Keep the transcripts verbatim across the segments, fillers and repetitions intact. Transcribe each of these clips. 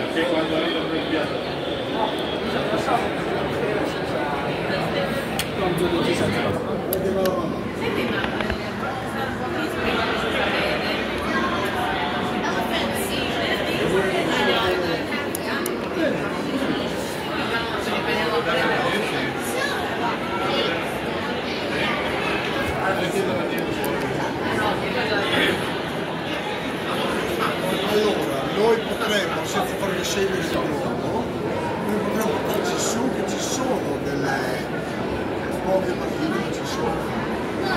Allora, noi potremmo, senza farvi scegliere il nuovo, noi potremmo portarci su che ci sono delle poche partite, ma ci sono. Ma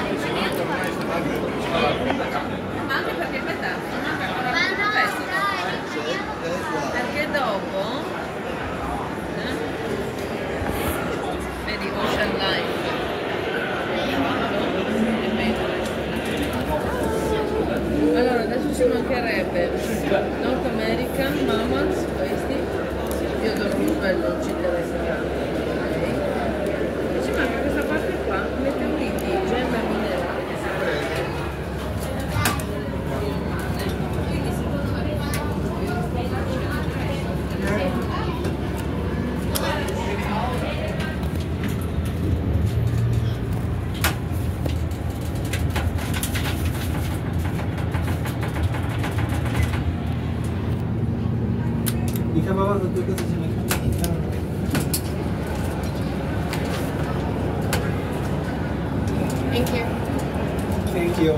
anche perché aspetta, manca ancora un pezzo. Perché dopo eh? Vedi Ocean Life. Allora adesso ci mancherebbe North American, Mamas, questi. Theodore Roosevelt non ci interessa tanto. Okay. Ci manca questa parte qua, meteoriti, gemma e minerali. Di cavavano due cose si mettono. Thank you. Thank you.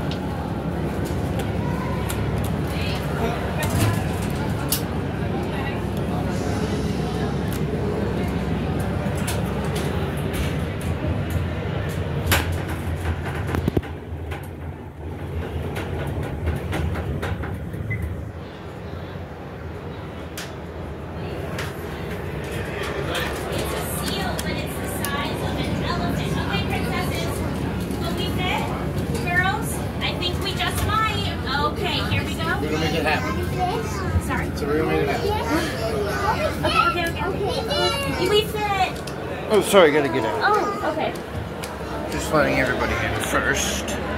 We're gonna make it happen. Sorry? So we're gonna make it happen. Okay, okay, okay, okay. We fit. Oh, sorry, gotta get out. Oh, okay. Just letting everybody in first.